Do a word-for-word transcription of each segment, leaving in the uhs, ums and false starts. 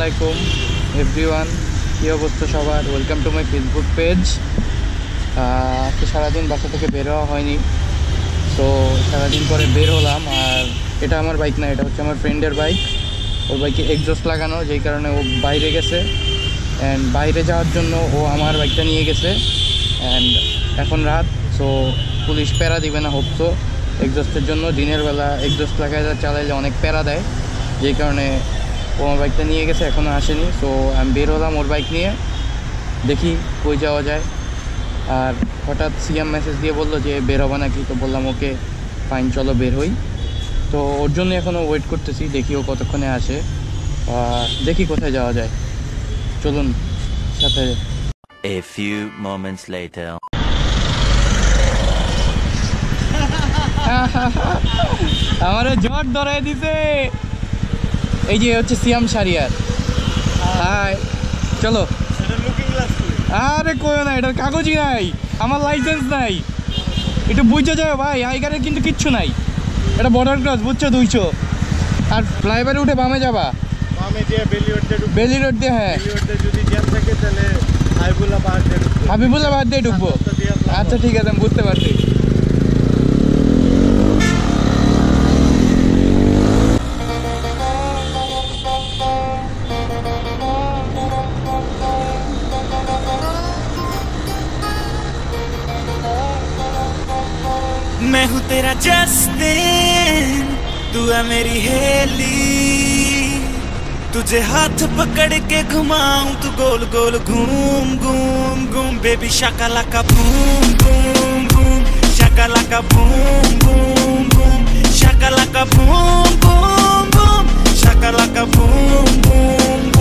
আলাইকুম এভরিওয়ান, কী অবস্থা সবার? Welcome to my Facebook page. আজকে সারাদিন বাসা থেকে বের হওয়া হয়নি, তো সারাদিন পরে বের হলাম। আর এটা আমার বাইক না, এটা হচ্ছে আমার ফ্রেন্ডের বাইক। ওর বাইকে এক্সজস্ট লাগানো, যেই কারণে ও বাইরে গেছে। অ্যান্ড বাইরে যাওয়ার জন্য ও আমার বাইকটা নিয়ে গেছে। অ্যান্ড এখন রাত, সো পুলিশ প্যারা দিবে না হোপসো এক্সজস্টের জন্য। দিনের বেলা এক্সজস্ট লাগাই চালাইলে অনেক প্যারা দেয়, যেই কারণে ও আমার বাইকটা নিয়ে গেছে, এখনও আসেনি। সো আমি বের হলাম ওর বাইক নিয়ে, দেখি কই যাওয়া যায়। আর হঠাৎ সিএম মেসেজ দিয়ে বললো যে বের হবে নাকি, তো বললাম ওকে ফাইন, চলো বের হই। তো ওর জন্য এখনও ওয়েট করতেছি, দেখি ও কতক্ষণে আসে, দেখি কোথায় যাওয়া যায়। চলুন সাথে। A few moments later. আমারে জট ধরাই দিছে, এই যে হচ্ছে সিয়াম শারিয়ার। হাই, চলো। আরে কইও না, এটার কাগজই নাই, আমার লাইসেন্স নাই। একটু বুঝে যাবে ভাই, আই কার্ডের কিন্তু কিচ্ছু নাই। এটা বর্ডার ক্রস, বুঝছো, দুইশো। আর ফ্লাইওভারে উঠে বামে যাবা, বেলি রোড দিয়ে। হ্যাঁ, হাবিবুল্লাহ বাদ দিয়ে ঢুকবো। আচ্ছা ঠিক আছে, আমি বুঝতে পারছি। मैं हूँ तेरा जस्टिन, तू है मेरी हेली। तुझे हाथ पकड़ के घुमाऊं, तू गोल गोल घूम घूम घूम। बेबी शाकाला का बूम बूम बूम, शाकाला का बूम बूम बूम, शाकाला का बूम बूम बूम, शाकाला का बूम बूम बूम।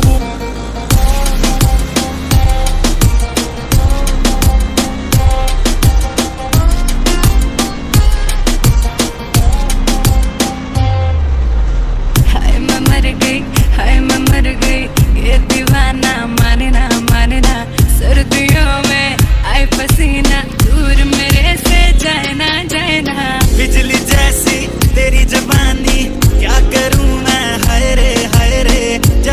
बिजली जैसी तेरी जवानी, क्या करूं मैं, हाय रे हाय रे।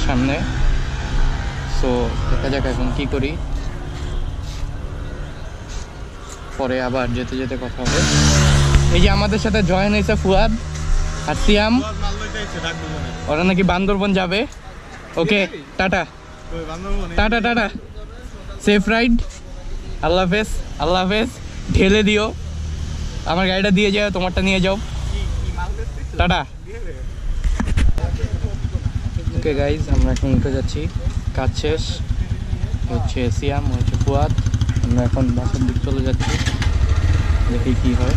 সামনে। সো দেখা যাক এখন কি করি, পরে আবার যেতে যেতে কথা হবে। এই যে আমাদের সাথে জয়েন হয়েছে ফুয়াদ আর সিয়াম, ওরা নাকি বান্দরবন যাবে। Okay tata tata tata, safe ride, আল্লাহ হাফেজ আল্লাহ হাফেজ। ঢেলে দিও, আমার গাড়িটা দিয়ে যাও, তোমারটা নিয়ে যাও, টাটা। ওকে গাইজ, আমরা এখন উঠে যাচ্ছি, কাজ শেষ। হচ্ছে সিয়াম, হচ্ছে ফুয়াদ, আমরা এখন বাসার দিক চলে যাচ্ছি, দেখি কি হয়।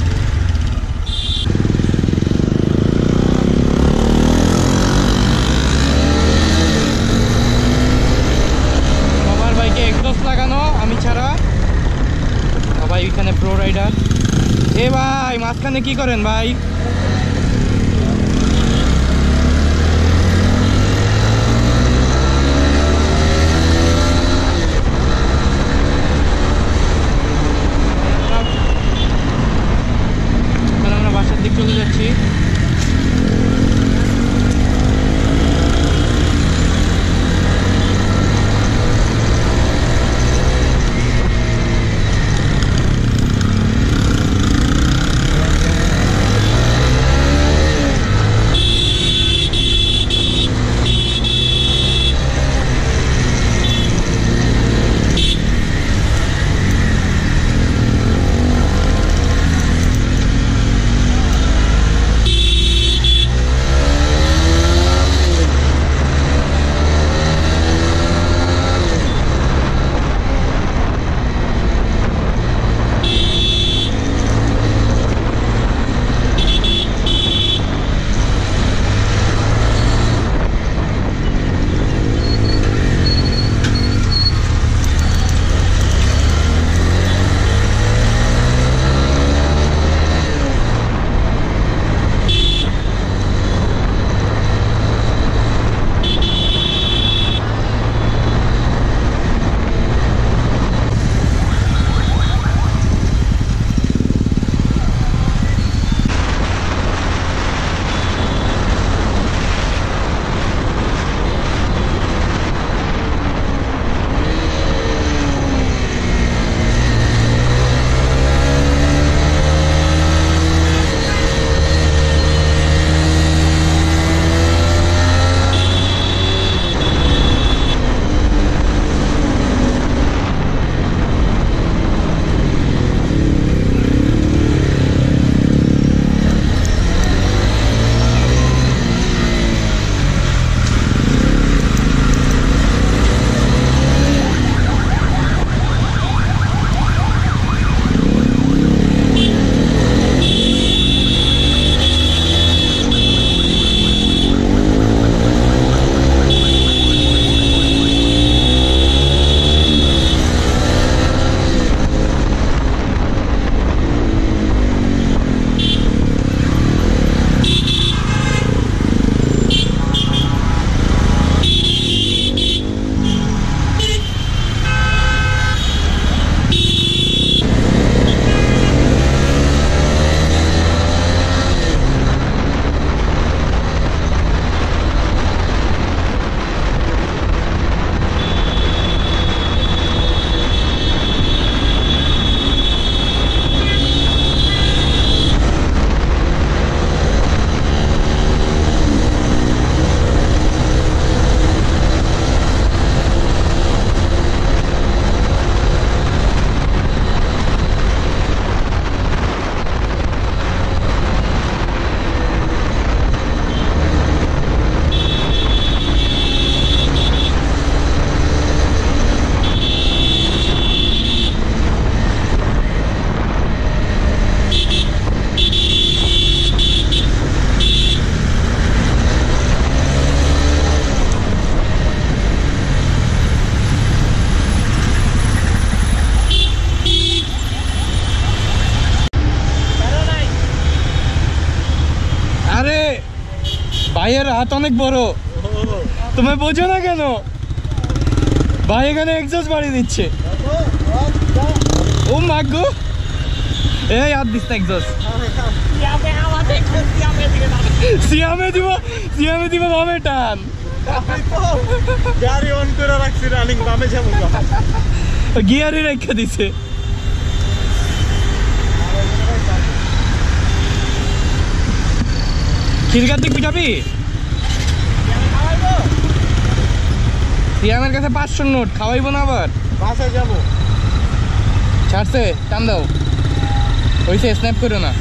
সবার বাইকে এক্সস্ট লাগানো, আমি ছাড়া সবাই এখানে প্রো রাইডার। এ ভাই মাঝখানে কি করেন ভাই? আমরা বাসার দিক চলে যাচ্ছি। ভাইয়ের হাত অনেক বড়, তুমি বোঝো না কেন? ভাই এখানে এক্সস্ট বাড়িয়ে দিচ্ছে। ও মাগো, এই হাত দিস না এক্সস্ট। সিয়ামে দিব, সিয়ামে দিব বামে টান। গাড়ি অন করে রাখছি রানিং বামে যাবো গিয়ারে রেখে দিছে খিলগাতিক পিঠাবি সিয়ামের কাছে পাঁচশো নোট খাওয়াইবো না আবার বাসায় যাবো ছাড়ছে টান দাও ওইসে স্ন্যাপ করো না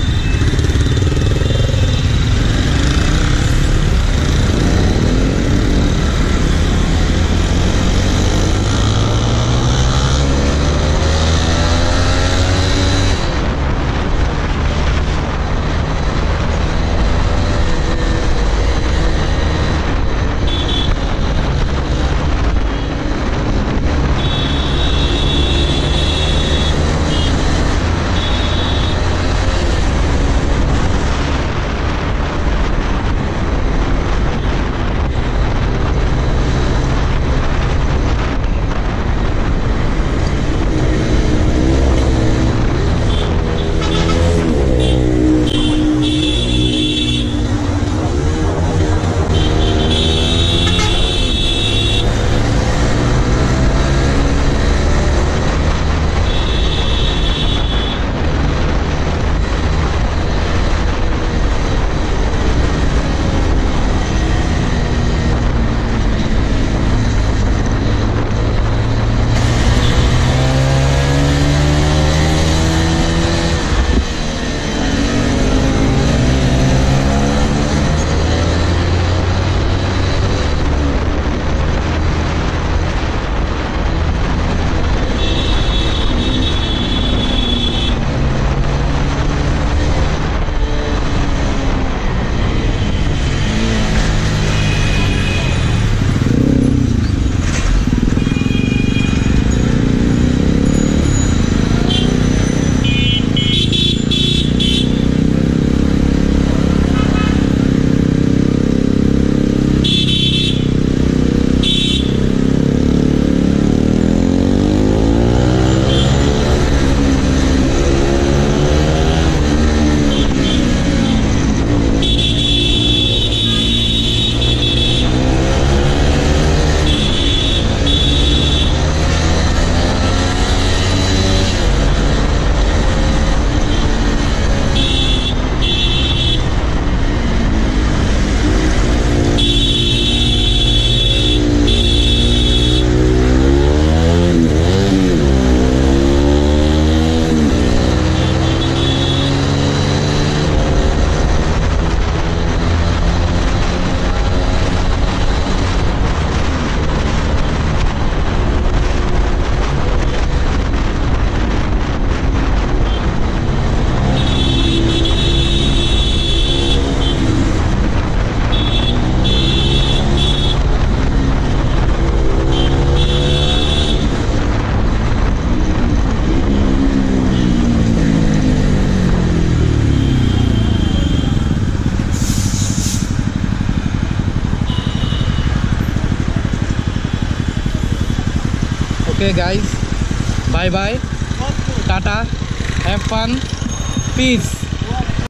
Okay guys, bye bye, tata, have fun, peace.